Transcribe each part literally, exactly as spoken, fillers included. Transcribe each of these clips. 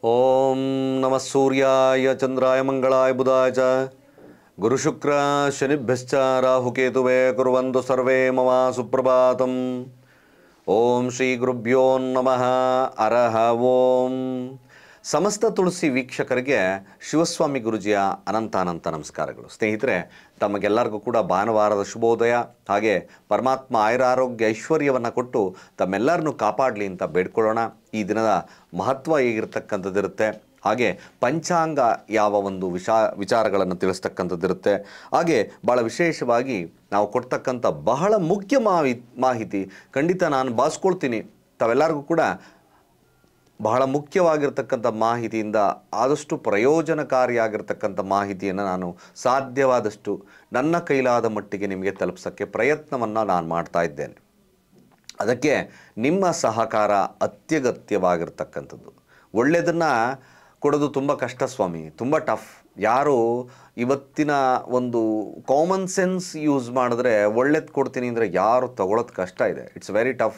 ಓಂ ನಮಃ ಸೂರ್ಯಾಯ ಚಂದ್ರಾಯ ಮಂಗಳಾಯ ಬುಧಾಯ ಚ ಗುರುಶುಕ್ರ ಶನಿಭ್ಯಶ್ಚ ರಾಹುಕೇತುವೇ ಕುರ್ವಂತು ಸರ್ವೇ ಮಮ ಸುಪ್ರಭಾತಂ. ಓಂ ಶ್ರೀ ಗುರುಭ್ಯೋ ನಮಃ. ಹರಃ ಓಂ. ಸಮಸ್ತ ತುಳಸಿ ವೀಕ್ಷಕರಿಗೆ ಶಿವಸ್ವಾಮಿ ಗುರುಜಿಯ ಅನಂತ ಅನಂತ ನಮಸ್ಕಾರಗಳು. ಸ್ನೇಹಿತರೆ, ತಮಗೆಲ್ಲರಿಗೂ ಕೂಡ ಭಾನುವಾರದ ಶುಭೋದಯ. ಹಾಗೆ ಪರಮಾತ್ಮ ಆಯುರಾರೋಗ್ಯ ಐಶ್ವರ್ಯವನ್ನು ಕೊಟ್ಟು ತಮ್ಮೆಲ್ಲರನ್ನೂ ಕಾಪಾಡಲಿ ಅಂತ ಬೇಡ್ಕೊಳ್ಳೋಣ. ಈ ದಿನದ ಮಹತ್ವ ಹೇಗಿರ್ತಕ್ಕಂಥದ್ದಿರುತ್ತೆ, ಹಾಗೆ ಪಂಚಾಂಗ ಯಾವ ಒಂದು ವಿಷಾ ವಿಚಾರಗಳನ್ನು ತಿಳಿಸ್ತಕ್ಕಂಥದ್ದಿರುತ್ತೆ. ಹಾಗೆ ಭಾಳ ವಿಶೇಷವಾಗಿ ನಾವು ಕೊಡ್ತಕ್ಕಂಥ ಬಹಳ ಮುಖ್ಯ ಮಾಹಿ ಮಾಹಿತಿ ಖಂಡಿತ ನಾನು ಬಾಸ್ಕೊಳ್ತೀನಿ. ತಾವೆಲ್ಲರಿಗೂ ಕೂಡ ಬಹಳ ಮುಖ್ಯವಾಗಿರ್ತಕ್ಕಂಥ ಮಾಹಿತಿಯಿಂದ ಆದಷ್ಟು ಪ್ರಯೋಜನಕಾರಿಯಾಗಿರ್ತಕ್ಕಂಥ ಮಾಹಿತಿಯನ್ನು ನಾನು ಸಾಧ್ಯವಾದಷ್ಟು ನನ್ನ ಕೈಲಾದ ಮಟ್ಟಿಗೆ ನಿಮಗೆ ತಲುಪಿಸೋಕ್ಕೆ ಪ್ರಯತ್ನವನ್ನು ನಾನು ಮಾಡ್ತಾ ಇದ್ದೇನೆ. ಅದಕ್ಕೆ ನಿಮ್ಮ ಸಹಕಾರ ಅತ್ಯಗತ್ಯವಾಗಿರ್ತಕ್ಕಂಥದ್ದು. ಒಳ್ಳೆಯದನ್ನು ಕೊಡೋದು ತುಂಬ ಕಷ್ಟ ಸ್ವಾಮಿ, ತುಂಬ ಟಫ್. ಯಾರು ಇವತ್ತಿನ ಒಂದು ಕಾಮನ್ ಸೆನ್ಸ್ ಯೂಸ್ ಮಾಡಿದ್ರೆ ಒಳ್ಳೇದು ಕೊಡ್ತೀನಿ ಅಂದರೆ ಯಾರು ತಗೊಳ್ಳೋದು ಕಷ್ಟ ಇದೆ. It's very tough.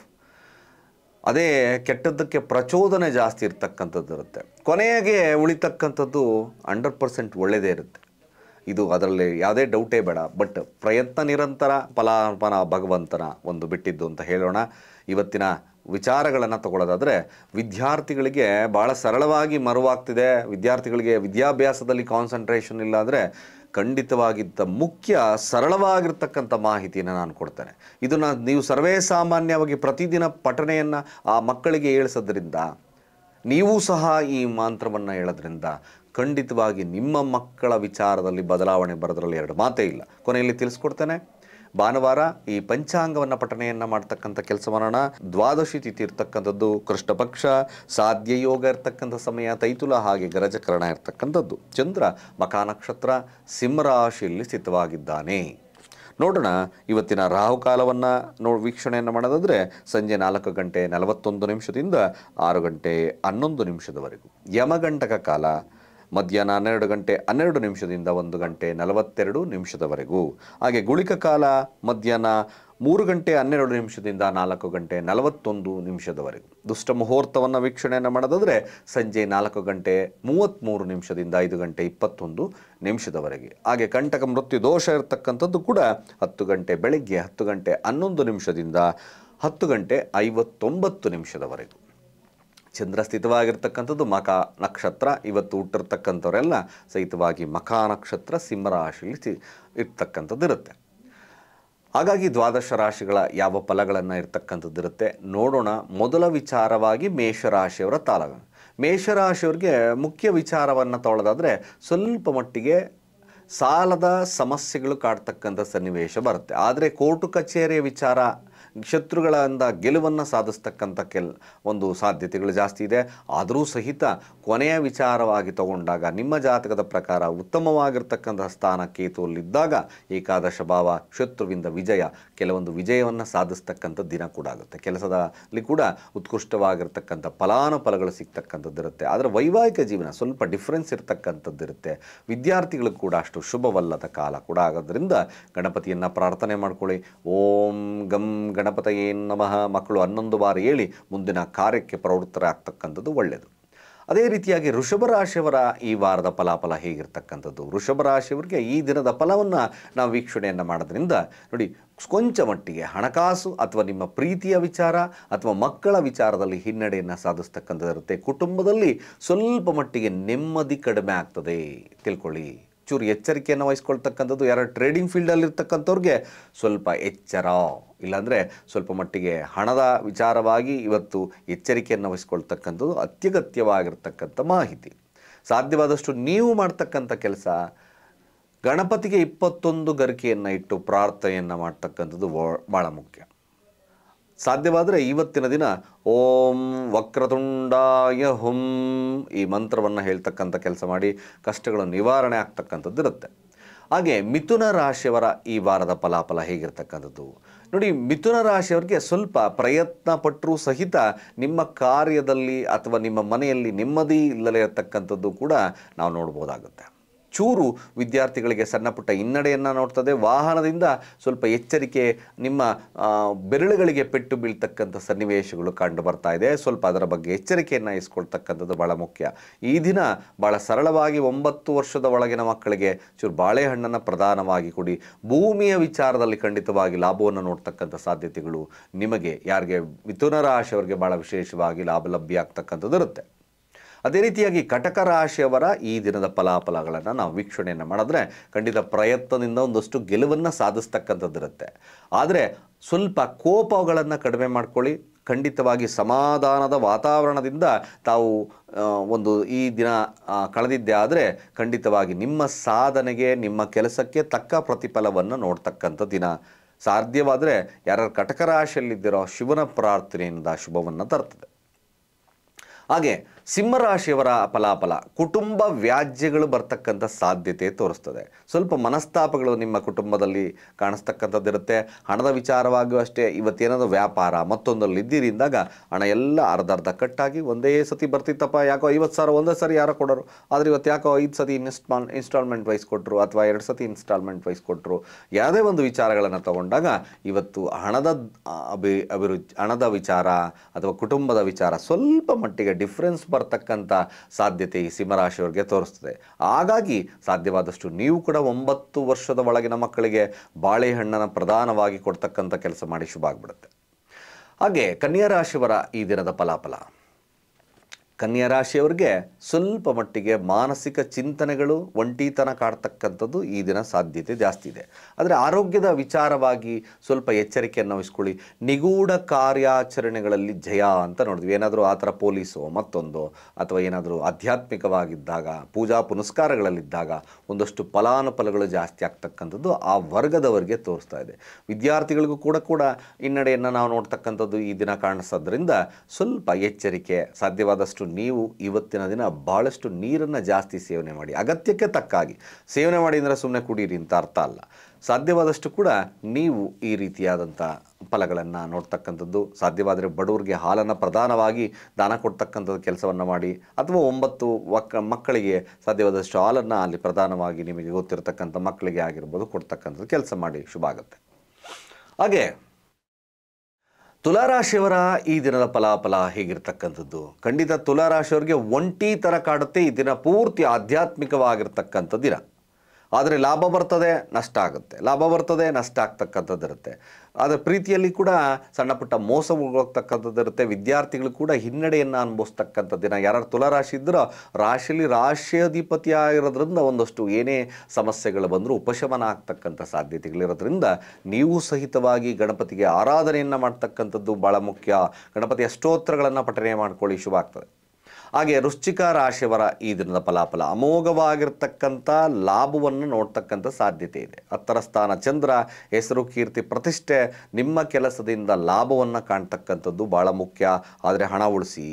ಅದೇ ಕೆಟ್ಟದ್ದಕ್ಕೆ ಪ್ರಚೋದನೆ ಜಾಸ್ತಿ ಇರ್ತಕ್ಕಂಥದ್ದು ಇರುತ್ತೆ. ಕೊನೆಗೆ ಉಳಿತಕ್ಕಂಥದ್ದು ಹಂಡ್ರೆಡ್ ಪರ್ಸೆಂಟ್ ಒಳ್ಳೆಯದೇ ಇರುತ್ತೆ. ಇದು ಅದರಲ್ಲಿ ಯಾವುದೇ ಡೌಟೇ ಬೇಡ. ಬಟ್ ಪ್ರಯತ್ನ ನಿರಂತರ, ಫಲಾಫಲ ಭಗವಂತನ ಒಂದು ಬಿಟ್ಟಿದ್ದು ಅಂತ ಹೇಳೋಣ. ಇವತ್ತಿನ ವಿಚಾರಗಳನ್ನು ತಗೊಳ್ಳೋದಾದರೆ, ವಿದ್ಯಾರ್ಥಿಗಳಿಗೆ ಭಾಳ ಸರಳವಾಗಿ ಮರುವಾಗ್ತಿದೆ. ವಿದ್ಯಾರ್ಥಿಗಳಿಗೆ ವಿದ್ಯಾಭ್ಯಾಸದಲ್ಲಿ ಕಾನ್ಸಂಟ್ರೇಷನ್ ಇಲ್ಲ ಅಂದರೆ ಖಂಡಿತವಾಗಿದ್ದ ಮುಖ್ಯ ಸರಳವಾಗಿರ್ತಕ್ಕಂಥ ಮಾಹಿತಿಯನ್ನು ನಾನು ಕೊಡ್ತೇನೆ. ಇದನ್ನು ನೀವು ಸರ್ವೇ ಸಾಮಾನ್ಯವಾಗಿ ಪ್ರತಿದಿನ ಪಠಣೆಯನ್ನು ಆ ಮಕ್ಕಳಿಗೆ ಹೇಳಿಸೋದ್ರಿಂದ, ನೀವು ಸಹ ಈ ಮಂತ್ರವನ್ನು ಹೇಳೋದ್ರಿಂದ ಖಂಡಿತವಾಗಿ ನಿಮ್ಮ ಮಕ್ಕಳ ವಿಚಾರದಲ್ಲಿ ಬದಲಾವಣೆ ಬರೋದ್ರಲ್ಲಿ ಎರಡು ಮಾತೇ ಇಲ್ಲ. ಕೊನೆಯಲ್ಲಿ ತಿಳಿಸ್ಕೊಡ್ತೇನೆ. ಭಾನುವಾರ ಈ ಪಂಚಾಂಗವನ್ನು ಪಠಣೆಯನ್ನು ಮಾಡ್ತಕ್ಕಂಥ ಕೆಲಸ ಮಾಡೋಣ. ದ್ವಾದಶಿ ತಿಥಿ ಇರ್ತಕ್ಕಂಥದ್ದು, ಕೃಷ್ಣ ಪಕ್ಷ, ಸಾಧ್ಯ ಯೋಗ ಇರ್ತಕ್ಕಂಥ ಸಮಯ, ತೈತುಲ ಹಾಗೆ ಗರಜಕರಣ ಇರ್ತಕ್ಕಂಥದ್ದು. ಚಂದ್ರ ಮಖಾ ನಕ್ಷತ್ರ ಸಿಂಹರಾಶಿಯಲ್ಲಿ ಸ್ಥಿತವಾಗಿದ್ದಾನೆ. ನೋಡೋಣ ಇವತ್ತಿನ ರಾಹುಕಾಲವನ್ನು ನೋಡಿ ವೀಕ್ಷಣೆಯನ್ನು ಮಾಡೋದಾದರೆ, ಸಂಜೆ ನಾಲ್ಕು ಗಂಟೆ ನಲವತ್ತೊಂದು ನಿಮಿಷದಿಂದ ಆರು ಗಂಟೆ ಹನ್ನೊಂದು ನಿಮಿಷದವರೆಗೂ. ಯಮಗಂಟಕ ಕಾಲ ಮಧ್ಯಾಹ್ನ ಹನ್ನೆರಡು ಗಂಟೆ ಹನ್ನೆರಡು ನಿಮಿಷದಿಂದ ಒಂದು ಗಂಟೆ ನಲವತ್ತೆರಡು ನಿಮಿಷದವರೆಗೂ. ಹಾಗೆ ಗುಳಿಕ ಕಾಲ ಮಧ್ಯಾಹ್ನ ಮೂರು ಗಂಟೆ ಹನ್ನೆರಡು ನಿಮಿಷದಿಂದ ನಾಲ್ಕು ಗಂಟೆ ನಲವತ್ತೊಂದು ನಿಮಿಷದವರೆಗೂ. ದುಷ್ಟ ಮುಹೂರ್ತವನ್ನು ವೀಕ್ಷಣೆಯನ್ನು ಮಾಡೋದಾದರೆ ಸಂಜೆ ನಾಲ್ಕು ಗಂಟೆ ಮೂವತ್ತ್ಮೂರು ನಿಮಿಷದಿಂದ ಐದು ಗಂಟೆ ಇಪ್ಪತ್ತೊಂದು ನಿಮಿಷದವರೆಗೆ. ಹಾಗೆ ಕಂಟಕ ಮೃತ್ಯು ದೋಷ ಇರತಕ್ಕಂಥದ್ದು ಕೂಡ ಹತ್ತು ಗಂಟೆ ಬೆಳಗ್ಗೆ ಹತ್ತು ಗಂಟೆ ಹನ್ನೊಂದು ನಿಮಿಷದಿಂದ ಹತ್ತು ಗಂಟೆ ಐವತ್ತೊಂಬತ್ತು ನಿಮಿಷದವರೆಗೂ. ಚಂದ್ರ ಸ್ಥಿತವಾಗಿರ್ತಕ್ಕಂಥದ್ದು ಮಖ ನಕ್ಷತ್ರ. ಇವತ್ತು ಹುಟ್ಟಿರ್ತಕ್ಕಂಥವರೆಲ್ಲ ಸಹಿತವಾಗಿ ಮಖಾ ನಕ್ಷತ್ರ ಸಿಂಹರಾಶಿಯಲ್ಲಿ ಸ್ಥಿ ಇರ್ತಕ್ಕಂಥದ್ದು ಇರುತ್ತೆ. ಹಾಗಾಗಿ ದ್ವಾದಶ ರಾಶಿಗಳ ಯಾವ ಫಲಗಳನ್ನು ಇರ್ತಕ್ಕಂಥದ್ದು ಇರುತ್ತೆ ನೋಡೋಣ. ಮೊದಲ ವಿಚಾರವಾಗಿ ಮೇಷರಾಶಿಯವರ ತಾಲಗ. ಮೇಷರಾಶಿಯವ್ರಿಗೆ ಮುಖ್ಯ ವಿಚಾರವನ್ನು ತೊಗೊಳ್ಳೋದಾದರೆ, ಸ್ವಲ್ಪ ಮಟ್ಟಿಗೆ ಸಾಲದ ಸಮಸ್ಯೆಗಳು ಕಾಡ್ತಕ್ಕಂಥ ಸನ್ನಿವೇಶ ಬರುತ್ತೆ. ಆದರೆ ಕೋರ್ಟು ಕಚೇರಿಯ ವಿಚಾರ, ಶತ್ರುಗಳಿಂದ ಗೆಲುವನ್ನು ಸಾಧಿಸ್ತಕ್ಕಂಥ ಕೆಲ್ ಒಂದು ಸಾಧ್ಯತೆಗಳು ಜಾಸ್ತಿ ಇದೆ. ಆದರೂ ಸಹಿತ ಕೊನೆಯ ವಿಚಾರವಾಗಿ ತಗೊಂಡಾಗ ನಿಮ್ಮ ಜಾತಕದ ಪ್ರಕಾರ ಉತ್ತಮವಾಗಿರ್ತಕ್ಕಂಥ ಸ್ಥಾನ ಕೇತುವಲ್ಲಿದ್ದಾಗ ಏಕಾದಶ ಭಾವ, ಶತ್ರುವಿಂದ ವಿಜಯ, ಕೆಲವೊಂದು ವಿಜಯವನ್ನು ಸಾಧಿಸ್ತಕ್ಕಂಥ ದಿನ ಕೂಡ ಆಗುತ್ತೆ. ಕೆಲಸದಲ್ಲಿ ಕೂಡ ಉತ್ಕೃಷ್ಟವಾಗಿರ್ತಕ್ಕಂಥ ಫಲಾನುಫಲಗಳು ಸಿಗ್ತಕ್ಕಂಥದ್ದಿರುತ್ತೆ. ಆದರೆ ವೈವಾಹಿಕ ಜೀವನ ಸ್ವಲ್ಪ ಡಿಫ್ರೆನ್ಸ್ ಇರ್ತಕ್ಕಂಥದ್ದಿರುತ್ತೆ. ವಿದ್ಯಾರ್ಥಿಗಳು ಕೂಡ ಅಷ್ಟು ಶುಭವಲ್ಲದ ಕಾಲ ಕೂಡ ಆಗೋದ್ರಿಂದ ಗಣಪತಿಯನ್ನು ಪ್ರಾರ್ಥನೆ ಮಾಡ್ಕೊಳ್ಳಿ. ಓಂ ಗಂ ಗಣಪತಯೇ ನಮಃ. ಮಕ್ಕಳು ಹನ್ನೊಂದು ಬಾರಿ ಹೇಳಿ ಮುಂದಿನ ಕಾರ್ಯಕ್ಕೆ ಪ್ರವೃತ್ತರಾಗ್ತಕ್ಕಂಥದ್ದು ಒಳ್ಳೆಯದು. ಅದೇ ರೀತಿಯಾಗಿ ವೃಷಭ ರಾಶಿಯವರ ಈ ವಾರದ ಫಲಾಫಲ ಹೇಗಿರ್ತಕ್ಕಂಥದ್ದು. ವೃಷಭ ರಾಶಿಯವರಿಗೆ ಈ ದಿನದ ಫಲವನ್ನು ನಾವು ವೀಕ್ಷಣೆಯನ್ನು ಮಾಡೋದ್ರಿಂದ ನೋಡಿ, ಕೊಂಚ ಮಟ್ಟಿಗೆ ಹಣಕಾಸು ಅಥವಾ ನಿಮ್ಮ ಪ್ರೀತಿಯ ವಿಚಾರ ಅಥವಾ ಮಕ್ಕಳ ವಿಚಾರದಲ್ಲಿ ಹಿನ್ನಡೆಯನ್ನು ಸಾಧಿಸ್ತಕ್ಕಂಥದ್ದಿರುತ್ತೆ. ಕುಟುಂಬದಲ್ಲಿ ಸ್ವಲ್ಪ ಮಟ್ಟಿಗೆ ನೆಮ್ಮದಿ ಕಡಿಮೆ ಆಗ್ತದೆ ತಿಳ್ಕೊಳ್ಳಿ. ಚೂರು ಎಚ್ಚರಿಕೆಯನ್ನು ವಹಿಸ್ಕೊಳ್ತಕ್ಕಂಥದ್ದು. ಯಾರು ಟ್ರೇಡಿಂಗ್ ಫೀಲ್ಡಲ್ಲಿ ಇರ್ತಕ್ಕಂಥವ್ರಿಗೆ ಸ್ವಲ್ಪ ಎಚ್ಚರ, ಇಲ್ಲಾಂದರೆ ಸ್ವಲ್ಪ ಮಟ್ಟಿಗೆ ಹಣದ ವಿಚಾರವಾಗಿ ಇವತ್ತು ಎಚ್ಚರಿಕೆಯನ್ನು ವಹಿಸ್ಕೊಳ್ತಕ್ಕಂಥದ್ದು ಅತ್ಯಗತ್ಯವಾಗಿರ್ತಕ್ಕಂಥ ಮಾಹಿತಿ. ಸಾಧ್ಯವಾದಷ್ಟು ನೀವು ಮಾಡ್ತಕ್ಕಂಥ ಕೆಲಸ, ಗಣಪತಿಗೆ ಇಪ್ಪತ್ತೊಂದು ಗರಿಕೆಯನ್ನು ಇಟ್ಟು ಪ್ರಾರ್ಥನೆಯನ್ನು ಮಾಡ್ತಕ್ಕಂಥದ್ದು ಭಾಳ ಮುಖ್ಯ. ಸಾಧ್ಯವಾದರೆ ಇವತ್ತಿನ ದಿನ ಓಂ ವಕ್ರತುಂಡಾಯ ಹುಂ ಈ ಮಂತ್ರವನ್ನು ಹೇಳ್ತಕ್ಕಂಥ ಕೆಲಸ ಮಾಡಿ ಕಷ್ಟಗಳು ನಿವಾರಣೆ ಆಗ್ತಕ್ಕಂಥದ್ದು ಇರುತ್ತೆ. ಹಾಗೆ ಮಿಥುನ ರಾಶಿಯವರ ಈ ವಾರದ ಫಲಾಫಲ ಹೇಗಿರ್ತಕ್ಕಂಥದ್ದು ನೋಡಿ. ಮಿಥುನ ರಾಶಿಯವರಿಗೆ ಸ್ವಲ್ಪ ಪ್ರಯತ್ನ ಪಟ್ಟರೂ ಸಹಿತ ನಿಮ್ಮ ಕಾರ್ಯದಲ್ಲಿ ಅಥವಾ ನಿಮ್ಮ ಮನೆಯಲ್ಲಿ ನೆಮ್ಮದಿ ಇಲ್ಲದೇ ಇರತಕ್ಕಂಥದ್ದು ಕೂಡ ನಾವು ನೋಡ್ಬೋದಾಗುತ್ತೆ. ಚೂರು ವಿದ್ಯಾರ್ಥಿಗಳಿಗೆ ಸಣ್ಣ ಪುಟ್ಟ ಹಿನ್ನಡೆಯನ್ನು ನೋಡ್ತದೆ. ವಾಹನದಿಂದ ಸ್ವಲ್ಪ ಎಚ್ಚರಿಕೆ, ನಿಮ್ಮ ಬೆರಳುಗಳಿಗೆ ಪೆಟ್ಟು ಬೀಳ್ತಕ್ಕಂಥ ಸನ್ನಿವೇಶಗಳು ಕಂಡು ಬರ್ತಾ ಇದೆ. ಸ್ವಲ್ಪ ಅದರ ಬಗ್ಗೆ ಎಚ್ಚರಿಕೆಯನ್ನು ಇಸ್ಕೊಳ್ತಕ್ಕಂಥದ್ದು ಭಾಳ ಮುಖ್ಯ. ಈ ದಿನ ಭಾಳ ಸರಳವಾಗಿ ಒಂಬತ್ತು ವರ್ಷದ ಒಳಗಿನ ಮಕ್ಕಳಿಗೆ ಚೂರು ಬಾಳೆಹಣ್ಣನ್ನು ಪ್ರಧಾನವಾಗಿ ಕೊಡಿ. ಭೂಮಿಯ ವಿಚಾರದಲ್ಲಿ ಖಂಡಿತವಾಗಿ ಲಾಭವನ್ನು ನೋಡ್ತಕ್ಕಂಥ ಸಾಧ್ಯತೆಗಳು ನಿಮಗೆ, ಯಾರಿಗೆ ಮಿಥುನ ರಾಶಿಯವರಿಗೆ ಭಾಳ ವಿಶೇಷವಾಗಿ ಲಾಭ ಲಭ್ಯ ಆಗ್ತಕ್ಕಂಥದ್ದು ಇರುತ್ತೆ. ಅದೇ ರೀತಿಯಾಗಿ ಕಟಕ ರಾಶಿಯವರ ಈ ದಿನದ ಫಲಾಫಲಗಳನ್ನು ನಾವು ವೀಕ್ಷಣೆಯನ್ನು ಮಾಡಿದ್ರೆ ಖಂಡಿತ ಪ್ರಯತ್ನದಿಂದ ಒಂದಷ್ಟು ಗೆಲುವನ್ನು ಸಾಧಿಸ್ತಕ್ಕಂಥದ್ದಿರುತ್ತೆ. ಆದರೆ ಸ್ವಲ್ಪ ಕೋಪಗಳನ್ನು ಕಡಿಮೆ ಮಾಡ್ಕೊಳ್ಳಿ. ಖಂಡಿತವಾಗಿ ಸಮಾಧಾನದ ವಾತಾವರಣದಿಂದ ತಾವು ಒಂದು ಈ ದಿನ ಕಳೆದಿದ್ದೆ ಆದರೆ ಖಂಡಿತವಾಗಿ ನಿಮ್ಮ ಸಾಧನೆಗೆ, ನಿಮ್ಮ ಕೆಲಸಕ್ಕೆ ತಕ್ಕ ಪ್ರತಿಫಲವನ್ನು ನೋಡ್ತಕ್ಕಂಥ ದಿನ. ಸಾಧ್ಯವಾದರೆ ಯಾರು ಕಟಕ ರಾಶಿಯಲ್ಲಿದ್ದೀರೋ ಶಿವನ ಪ್ರಾರ್ಥನೆಯಿಂದ ಶುಭವನ್ನು ತರ್ತದೆ. ಹಾಗೆ ಸಿಂಹರಾಶಿಯವರ ಫಲಾಫಲ, ಕುಟುಂಬ ವ್ಯಾಜ್ಯಗಳು ಬರ್ತಕ್ಕಂಥ ಸಾಧ್ಯತೆ ತೋರಿಸ್ತದೆ. ಸ್ವಲ್ಪ ಮನಸ್ತಾಪಗಳು ನಿಮ್ಮ ಕುಟುಂಬದಲ್ಲಿ ಕಾಣಿಸ್ತಕ್ಕಂಥದ್ದಿರುತ್ತೆ. ಹಣದ ವಿಚಾರವಾಗಿಯೂ ಅಷ್ಟೇ. ಇವತ್ತೇನಾದರೂ ವ್ಯಾಪಾರ ಮತ್ತೊಂದಲ್ಲಿ ಇದ್ದೀರಿಂದಾಗ ಹಣ ಎಲ್ಲ ಅರ್ಧ ಅರ್ಧ ಕಟ್ಟಾಗಿ ಒಂದೇ ಸತಿ ಬರ್ತಿತ್ತಪ್ಪ, ಯಾಕೋ ಐವತ್ತು ಸಾವಿರ ಒಂದೇ ಸರಿ ಯಾರೋ ಕೊಡೋರು, ಆದರೆ ಇವತ್ತು ಯಾಕೋ ಐದು ಸತಿ ಇನ್ಸ್ಟಾಲ್ ಇನ್ಸ್ಟಾಲ್ಮೆಂಟ್ ವೈಸ್ ಕೊಟ್ಟರು ಅಥವಾ ಎರಡು ಸತಿ ಇನ್ಸ್ಟಾಲ್ಮೆಂಟ್ ವೈಸ್ ಕೊಟ್ಟರು. ಯಾವುದೇ ಒಂದು ವಿಚಾರಗಳನ್ನು ತಗೊಂಡಾಗ ಇವತ್ತು ಹಣದ ಅಭಿ ಅಭಿರುಚಿ ಹಣದ ವಿಚಾರ ಅಥವಾ ಕುಟುಂಬದ ವಿಚಾರ ಸ್ವಲ್ಪ ಮಟ್ಟಿಗೆ ಡಿಫ್ರೆನ್ಸ್ ಬರ್ತಕ್ಕಂಥ ಸಾಧ್ಯತೆ ಈ ಸಿಂಹರಾಶಿಯವರಿಗೆ ತೋರಿಸ್ತದೆ. ಹಾಗಾಗಿ ಸಾಧ್ಯವಾದಷ್ಟು ನೀವು ಕೂಡ ಒಂಬತ್ತು ವರ್ಷದ ಒಳಗಿನ ಮಕ್ಕಳಿಗೆ ಬಾಳೆಹಣ್ಣನ್ನು ಪ್ರಧಾನವಾಗಿ ಕೊಡ್ತಕ್ಕಂಥ ಕೆಲಸ ಮಾಡಿ ಶುಭ ಆಗಿಬಿಡುತ್ತೆ. ಹಾಗೆ ಕನ್ಯಾ ರಾಶಿಯವರ ಈ ದಿನದ ಫಲಾಫಲ, ಕನ್ಯಾ ರಾಶಿಯವರಿಗೆ ಸ್ವಲ್ಪ ಮಟ್ಟಿಗೆ ಮಾನಸಿಕ ಚಿಂತನೆಗಳು, ಒಂಟಿತನ ಕಾಡ್ತಕ್ಕಂಥದ್ದು ಈ ದಿನ ಸಾಧ್ಯತೆ ಜಾಸ್ತಿ ಇದೆ. ಆದರೆ ಆರೋಗ್ಯದ ವಿಚಾರವಾಗಿ ಸ್ವಲ್ಪ ಎಚ್ಚರಿಕೆಯನ್ನು ವಹಿಸ್ಕೊಳ್ಳಿ. ನಿಗೂಢ ಕಾರ್ಯಾಚರಣೆಗಳಲ್ಲಿ ಜಯ ಅಂತ ನೋಡಿದ್ವಿ. ಏನಾದರೂ ಆ ಥರ ಪೊಲೀಸು ಮತ್ತೊಂದು ಅಥವಾ ಏನಾದರೂ ಆಧ್ಯಾತ್ಮಿಕವಾಗಿದ್ದಾಗ, ಪೂಜಾ ಪುನಸ್ಕಾರಗಳಲ್ಲಿದ್ದಾಗ ಒಂದಷ್ಟು ಫಲಾನುಫಲಗಳು ಜಾಸ್ತಿ ಆಗ್ತಕ್ಕಂಥದ್ದು ಆ ವರ್ಗದವರಿಗೆ ತೋರಿಸ್ತಾ ಇದೆ. ವಿದ್ಯಾರ್ಥಿಗಳಿಗೂ ಕೂಡ ಕೂಡ ಹಿನ್ನಡೆಯನ್ನು ನಾವು ನೋಡ್ತಕ್ಕಂಥದ್ದು ಈ ದಿನ ಕಾಣಿಸೋದ್ರಿಂದ ಸ್ವಲ್ಪ ಎಚ್ಚರಿಕೆ. ಸಾಧ್ಯವಾದಷ್ಟು ನೀವು ಇವತ್ತಿನ ದಿನ ಬಹಳಷ್ಟು ನೀರನ್ನು ಜಾಸ್ತಿ ಸೇವನೆ ಮಾಡಿ. ಅಗತ್ಯಕ್ಕೆ ತಕ್ಕಾಗಿ ಸೇವನೆ ಮಾಡಿ ಅಂದರೆ ಸುಮ್ಮನೆ ಕುಡೀರಿ ಅಂತ ಅರ್ಥ ಅಲ್ಲ. ಸಾಧ್ಯವಾದಷ್ಟು ಕೂಡ ನೀವು ಈ ರೀತಿಯಾದಂಥ ಫಲಗಳನ್ನು ನೋಡ್ತಕ್ಕಂಥದ್ದು. ಸಾಧ್ಯವಾದರೆ ಬಡವರಿಗೆ ಹಾಲನ್ನು ಪ್ರಧಾನವಾಗಿ ದಾನ ಕೊಡ್ತಕ್ಕಂಥದ್ದು ಕೆಲಸವನ್ನು ಮಾಡಿ, ಅಥವಾ ಒಂಬತ್ತು ಮಕ್ಕ ಮಕ್ಕಳಿಗೆ ಸಾಧ್ಯವಾದಷ್ಟು ಹಾಲನ್ನು ಅಲ್ಲಿ ಪ್ರಧಾನವಾಗಿ ನಿಮಗೆ ಗೊತ್ತಿರತಕ್ಕಂಥ ಮಕ್ಕಳಿಗೆ ಆಗಿರ್ಬೋದು ಕೊಡ್ತಕ್ಕಂಥದ್ದು ಕೆಲಸ ಮಾಡಿ ಶುಭ ಆಗುತ್ತೆ. ಹಾಗೆ ತುಲಾರಾಶಿಯವರ ಈ ದಿನದ ಫಲಾಫಲ ಹೇಗಿರ್ತಕ್ಕಂಥದ್ದು, ಖಂಡಿತ ತುಲಾರಾಶಿಯವರಿಗೆ ಒಂಟಿ ಥರ ಕಾಡುತ್ತೆ. ಈ ದಿನ ಪೂರ್ತಿ ಆಧ್ಯಾತ್ಮಿಕವಾಗಿರ್ತಕ್ಕಂಥ ದಿನ. ಆದರೆ ಲಾಭ ಬರ್ತದೆ, ನಷ್ಟ ಆಗುತ್ತೆ, ಲಾಭ ಬರ್ತದೆ, ನಷ್ಟ ಆಗ್ತಕ್ಕಂಥದ್ದು ಇರುತ್ತೆ. ಆದರೆ ಪ್ರೀತಿಯಲ್ಲಿ ಕೂಡ ಸಣ್ಣ ಪುಟ್ಟ ಮೋಸ ಹೋಗ್ತಕ್ಕಂಥದ್ದು ಇರುತ್ತೆ. ವಿದ್ಯಾರ್ಥಿಗಳು ಕೂಡ ಹಿನ್ನಡೆಯನ್ನು ಅನುಭವಿಸ್ತಕ್ಕಂಥ ದಿನ. ಯಾರು ತುಲಾರಾಶಿ ಇದ್ದರೋ ರಾಶಿಯಲ್ಲಿ ರಾಶಿಯಾಧಿಪತಿ ಆಗಿರೋದ್ರಿಂದ ಒಂದಷ್ಟು ಏನೇ ಸಮಸ್ಯೆಗಳು ಬಂದರೂ ಉಪಶಮನ ಆಗ್ತಕ್ಕಂಥ ಸಾಧ್ಯತೆಗಳಿರೋದ್ರಿಂದ ನೀವು ಸಹಿತವಾಗಿ ಗಣಪತಿಗೆ ಆರಾಧನೆಯನ್ನು ಮಾಡ್ತಕ್ಕಂಥದ್ದು ಭಾಳ ಮುಖ್ಯ. ಗಣಪತಿಯ ಸ್ತೋತ್ರಗಳನ್ನು ಪಠನೆ ಮಾಡ್ಕೊಳ್ಳಿ, ಶುಭ ಆಗ್ತದೆ. ಹಾಗೆ ವೃಶ್ಚಿಕ ರಾಶಿಯವರ ಈ ದಿನದ ಫಲಾಫಲ, ಅಮೋಘವಾಗಿರ್ತಕ್ಕಂಥ ಲಾಭವನ್ನು ನೋಡ್ತಕ್ಕಂಥ ಸಾಧ್ಯತೆ ಇದೆ. ಹತ್ತರ ಸ್ಥಾನ ಚಂದ್ರ, ಹೆಸರು ಕೀರ್ತಿ ಪ್ರತಿಷ್ಠೆ, ನಿಮ್ಮ ಕೆಲಸದಿಂದ ಲಾಭವನ್ನು ಕಾಣ್ತಕ್ಕಂಥದ್ದು ಭಾಳ ಮುಖ್ಯ. ಆದರೆ ಹಣ ಉಳಿಸಿ.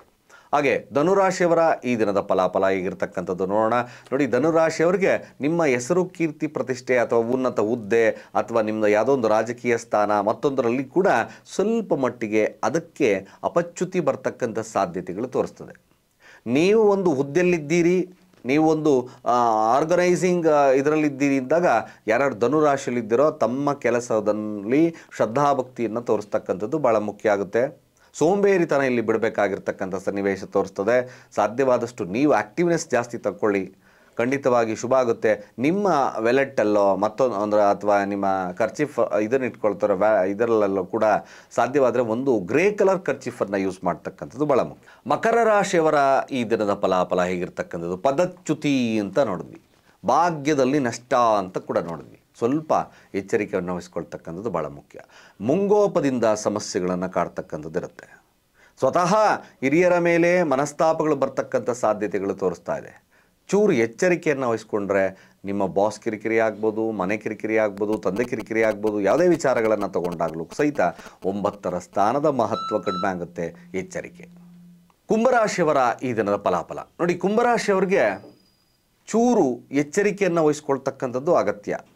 ಹಾಗೆ ಧನುರಾಶಿಯವರ ಈ ದಿನದ ಫಲಾಫಲ ಹೇಗಿರ್ತಕ್ಕಂಥದ್ದು ನೋಡೋಣ. ನೋಡಿ, ಧನುರಾಶಿಯವರಿಗೆ ನಿಮ್ಮ ಹೆಸರು ಕೀರ್ತಿ ಪ್ರತಿಷ್ಠೆ ಅಥವಾ ಉನ್ನತ ಹುದ್ದೆ ಅಥವಾ ನಿಮ್ಮ ಯಾವುದೋ ಒಂದು ರಾಜಕೀಯ ಸ್ಥಾನ ಮತ್ತೊಂದರಲ್ಲಿ ಕೂಡ ಸ್ವಲ್ಪ ಮಟ್ಟಿಗೆ ಅದಕ್ಕೆ ಅಪಚ್ಯುತಿ ಬರ್ತಕ್ಕಂಥ ಸಾಧ್ಯತೆಗಳು ತೋರಿಸ್ತದೆ. ನೀವು ಒಂದು ಹುದ್ದೆಯಲ್ಲಿದ್ದೀರಿ, ನೀವು ಒಂದು ಆರ್ಗನೈಸಿಂಗ್ ಇದರಲ್ಲಿದ್ದೀರಿ ಇದ್ದಾಗ ಯಾರ್ಯಾರು ಧನುರಾಶಿಯಲ್ಲಿದ್ದೀರೋ ತಮ್ಮ ಕೆಲಸದಲ್ಲಿ ಶ್ರದ್ಧಾಭಕ್ತಿಯನ್ನು ತೋರಿಸ್ತಕ್ಕಂಥದ್ದು ಭಾಳ ಮುಖ್ಯ ಆಗುತ್ತೆ. ಸೋಂಬೇರಿತನ ಇಲ್ಲಿ ಬಿಡಬೇಕಾಗಿರ್ತಕ್ಕಂಥ ಸನ್ನಿವೇಶ ತೋರಿಸ್ತದೆ. ಸಾಧ್ಯವಾದಷ್ಟು ನೀವು ಆ್ಯಕ್ಟಿವ್ನೆಸ್ ಜಾಸ್ತಿ ತಗೊಳ್ಳಿ, ಖಂಡಿತವಾಗಿ ಶುಭ ಆಗುತ್ತೆ. ನಿಮ್ಮ ವ್ಯಾಲೆಟಲ್ಲೋ ಮತ್ತೊಂದು ಅಂದರೆ ಅಥವಾ ನಿಮ್ಮ ಕರ್ಚಿಫ್ ಇದನ್ನು ಇಟ್ಕೊಳ್ತಾರೋ ವ್ಯಾ ಇದರಲ್ಲೂ ಕೂಡ ಸಾಧ್ಯವಾದರೆ ಒಂದು ಗ್ರೇ ಕಲರ್ ಕರ್ಚಿಫನ್ನು ಯೂಸ್ ಮಾಡ್ತಕ್ಕಂಥದ್ದು ಭಾಳ ಮುಖ್ಯ. ಮಕರ ರಾಶಿಯವರ ಈ ದಿನದ ಫಲಾಫಲ ಹೇಗಿರ್ತಕ್ಕಂಥದ್ದು, ಪದಚ್ಯುತಿ ಅಂತ ನೋಡಿದ್ವಿ, ಭಾಗ್ಯದಲ್ಲಿ ನಷ್ಟ ಅಂತ ಕೂಡ ನೋಡಿದ್ವಿ. ಸ್ವಲ್ಪ ಎಚ್ಚರಿಕೆಯನ್ನು ವಹಿಸ್ಕೊಳ್ತಕ್ಕಂಥದ್ದು ಭಾಳ ಮುಖ್ಯ. ಮುಂಗೋಪದಿಂದ ಸಮಸ್ಯೆಗಳನ್ನು ಕಾಡ್ತಕ್ಕಂಥದ್ದು ಇರುತ್ತೆ. ಸ್ವತಃ ಹಿರಿಯರ ಮೇಲೆ ಮನಸ್ತಾಪಗಳು ಬರ್ತಕ್ಕಂಥ ಸಾಧ್ಯತೆಗಳು ತೋರಿಸ್ತಾ ಇದೆ. ಚೂರು ಎಚ್ಚರಿಕೆಯನ್ನು ವಹಿಸ್ಕೊಂಡ್ರೆ ನಿಮ್ಮ ಬಾಸ್ ಕಿರಿಕಿರಿ ಆಗ್ಬೋದು, ಮನೆ ಕಿರಿಕಿರಿ ಆಗ್ಬೋದು, ತಂದೆ ಕಿರಿಕಿರಿ ಆಗ್ಬೋದು, ಯಾವುದೇ ವಿಚಾರಗಳನ್ನು ತಗೊಂಡಾಗಲೂ ಸಹಿತ ಒಂಬತ್ತರ ಸ್ಥಾನದ ಮಹತ್ವ ಕಡಿಮೆ ಆಗುತ್ತೆ. ಎಚ್ಚರಿಕೆ. ಕುಂಭರಾಶಿಯವರ ಈ ದಿನದ ಫಲಾಫಲ ನೋಡಿ, ಕುಂಭರಾಶಿಯವರಿಗೆ ಚೂರು ಎಚ್ಚರಿಕೆಯನ್ನು ವಹಿಸ್ಕೊಳ್ತಕ್ಕಂಥದ್ದು ಅಗತ್ಯ.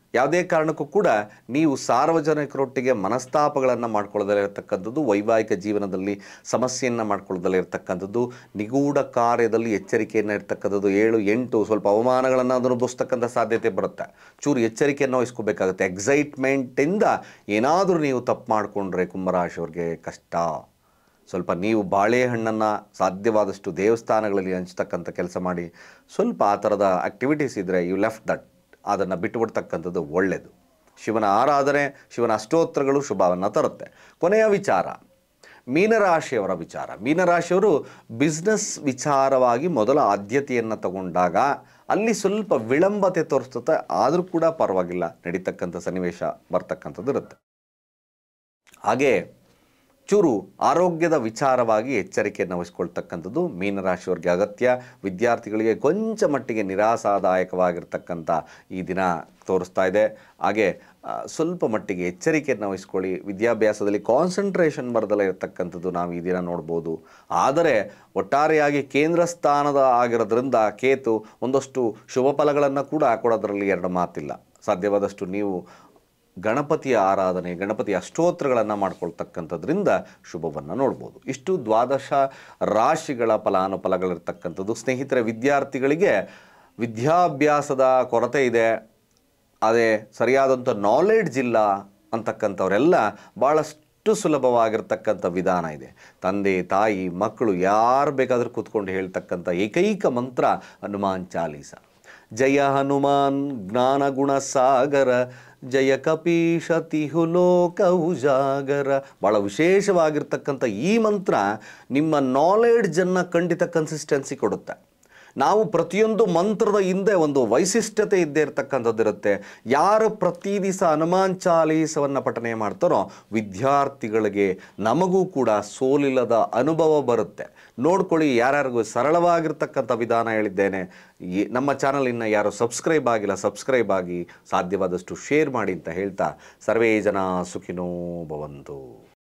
ಯಾವುದೇ ಕಾರಣಕ್ಕೂ ಕೂಡ ನೀವು ಸಾರ್ವಜನಿಕರೊಟ್ಟಿಗೆ ಮನಸ್ತಾಪಗಳನ್ನು ಮಾಡ್ಕೊಳ್ಳದಲ್ಲೇ ಇರತಕ್ಕಂಥದ್ದು, ವೈವಾಹಿಕ ಜೀವನದಲ್ಲಿ ಸಮಸ್ಯೆಯನ್ನು ಮಾಡ್ಕೊಳ್ಳದಲ್ಲೇ ಇರತಕ್ಕಂಥದ್ದು, ನಿಗೂಢ ಕಾರ್ಯದಲ್ಲಿ ಎಚ್ಚರಿಕೆಯನ್ನು ಇರ್ತಕ್ಕಂಥದ್ದು, ಏಳು ಎಂಟು ಸ್ವಲ್ಪ ಅವಮಾನಗಳನ್ನು ಅನುಭವಿಸ್ತಕ್ಕಂಥ ಸಾಧ್ಯತೆ ಬರುತ್ತೆ. ಚೂರು ಎಚ್ಚರಿಕೆಯನ್ನು ವಹಿಸ್ಕೋಬೇಕಾಗುತ್ತೆ. ಎಕ್ಸೈಟ್ಮೆಂಟಿಂದ ಏನಾದರೂ ನೀವು ತಪ್ಪು ಮಾಡಿಕೊಂಡ್ರೆ ಕುಂಭರಾಶಿಯವ್ರಿಗೆ ಕಷ್ಟ. ಸ್ವಲ್ಪ ನೀವು ಬಾಳೆಹಣ್ಣನ್ನು ಸಾಧ್ಯವಾದಷ್ಟು ದೇವಸ್ಥಾನಗಳಲ್ಲಿ ಹಂಚ್ತಕ್ಕಂಥ ಕೆಲಸ ಮಾಡಿ. ಸ್ವಲ್ಪ ಆ ಥರದ ಆ್ಯಕ್ಟಿವಿಟೀಸ್ ಇದ್ದರೆ ಯು ಲೆಫ್ಟ್ ದಟ್, ಅದನ್ನು ಬಿಟ್ಟುಬಿಡ್ತಕ್ಕಂಥದ್ದು ಒಳ್ಳೆಯದು. ಶಿವನ ಆರಾಧನೆ, ಶಿವನ ಅಷ್ಟೋತ್ತರಗಳು ಶುಭವನ್ನು ತರುತ್ತೆ. ಕೊನೆಯ ವಿಚಾರ ಮೀನರಾಶಿಯವರ ವಿಚಾರ. ಮೀನರಾಶಿಯವರು ಬಿಸ್ನೆಸ್ ವಿಚಾರವಾಗಿ ಮೊದಲ ಆದ್ಯತೆಯನ್ನು ತಗೊಂಡಾಗ ಅಲ್ಲಿ ಸ್ವಲ್ಪ ವಿಳಂಬತೆ ತೋರಿಸ್ತದೆ, ಆದರೂ ಕೂಡ ಪರವಾಗಿಲ್ಲ, ನಡೀತಕ್ಕಂಥ ಸನ್ನಿವೇಶ ಬರ್ತಕ್ಕಂಥದ್ದು ಇರುತ್ತೆ. ಹಾಗೆ ಚೂರು ಆರೋಗ್ಯದ ವಿಚಾರವಾಗಿ ಎಚ್ಚರಿಕೆಯನ್ನು ವಹಿಸ್ಕೊಳ್ತಕ್ಕಂಥದ್ದು ಮೀನರಾಶಿಯವರಿಗೆ ಅಗತ್ಯ. ವಿದ್ಯಾರ್ಥಿಗಳಿಗೆ ಕೊಂಚ ಮಟ್ಟಿಗೆ ನಿರಾಸಾದಾಯಕವಾಗಿರ್ತಕ್ಕಂಥ ಈ ದಿನ ತೋರಿಸ್ತಾ ಇದೆ. ಹಾಗೆ ಸ್ವಲ್ಪ ಮಟ್ಟಿಗೆ ಎಚ್ಚರಿಕೆಯನ್ನು ವಹಿಸ್ಕೊಳ್ಳಿ. ವಿದ್ಯಾಭ್ಯಾಸದಲ್ಲಿ ಕಾನ್ಸಂಟ್ರೇಷನ್ ಬರದಲ್ಲೇ ಇರತಕ್ಕಂಥದ್ದು ನಾವು ಈ ದಿನ ನೋಡ್ಬೋದು. ಆದರೆ ಒಟ್ಟಾರೆಯಾಗಿ ಕೇಂದ್ರ ಸ್ಥಾನದ ಆಗಿರೋದ್ರಿಂದ ಕೇತು ಒಂದಷ್ಟು ಶುಭ ಫಲಗಳನ್ನು ಕೂಡ ಕೊಡೋದ್ರಲ್ಲಿ ಎರಡು ಮಾತಿಲ್ಲ. ಸಾಧ್ಯವಾದಷ್ಟು ನೀವು ಗಣಪತಿಯ ಆರಾಧನೆ, ಗಣಪತಿ ಅಷ್ಟೋತ್ತರಗಳನ್ನು ಮಾಡ್ಕೊಳ್ತಕ್ಕಂಥದ್ರಿಂದ ಶುಭವನ್ನು ನೋಡ್ಬೋದು. ಇಷ್ಟು ದ್ವಾದಶ ರಾಶಿಗಳ ಫಲಾನುಫಲಗಳಿರ್ತಕ್ಕಂಥದ್ದು. ಸ್ನೇಹಿತರೆ, ವಿದ್ಯಾರ್ಥಿಗಳಿಗೆ ವಿದ್ಯಾಭ್ಯಾಸದ ಕೊರತೆ ಇದೆ, ಅದೇ ಸರಿಯಾದಂಥ ನಾಲೆಡ್ಜ್ ಇಲ್ಲ ಅಂತಕ್ಕಂಥವರೆಲ್ಲ ಭಾಳಷ್ಟು ಸುಲಭವಾಗಿರ್ತಕ್ಕಂಥ ವಿಧಾನ ಇದೆ. ತಂದೆ ತಾಯಿ ಮಕ್ಕಳು ಯಾರು ಬೇಕಾದರೂ ಕೂತ್ಕೊಂಡು ಹೇಳ್ತಕ್ಕಂಥ ಏಕೈಕ ಮಂತ್ರ ಹನುಮಾನ್ ಚಾಲೀಸ. ಜಯ ಹನುಮಾನ್ ಜ್ಞಾನಗುಣ ಸಾಗರ, ಜಯ ಕಪೀಶ ತಿಹುಲೋಕ ಉಜಾಗರ. ಭಾಳ ವಿಶೇಷವಾಗಿರ್ತಕ್ಕಂಥ ಈ ಮಂತ್ರ ನಿಮ್ಮ ನಾಲೆಡ್ಜನ್ನು ಖಂಡಿತ ಕನ್ಸಿಸ್ಟೆನ್ಸಿ ಕೊಡುತ್ತೆ. ನಾವು ಪ್ರತಿಯೊಂದು ಮಂತ್ರದ ಹಿಂದೆ ಒಂದು ವೈಶಿಷ್ಟ್ಯತೆ ಇದ್ದೇ ಇರತಕ್ಕಂಥದ್ದಿರುತ್ತೆ. ಯಾರು ಪ್ರತಿ ದಿವಸ ಹನುಮಾನ್ ಚಾಲೀಸವನ್ನು ಪಠನೆ ಮಾಡ್ತಾರೋ ವಿದ್ಯಾರ್ಥಿಗಳಿಗೆ ನಮಗೂ ಕೂಡ ಸೋಲಿಲ್ಲದ ಅನುಭವ ಬರುತ್ತೆ. ನೋಡ್ಕೊಳ್ಳಿ, ಯಾರ್ಯಾರಿಗೂ ಸರಳವಾಗಿರ್ತಕ್ಕಂಥ ವಿಧಾನ ಹೇಳಿದ್ದೇನೆ. ಈ ನಮ್ಮ ಚಾನಲ್ ಇನ್ನು ಯಾರು ಸಬ್ಸ್ಕ್ರೈಬ್ ಆಗಿಲ್ಲ, ಸಬ್ಸ್ಕ್ರೈಬ್ ಆಗಿ, ಸಾಧ್ಯವಾದಷ್ಟು ಶೇರ್ ಮಾಡಿ ಅಂತ ಹೇಳ್ತಾ ಸರ್ವೇ ಜನ ಸುಖಿನೋ ಭವಂತು.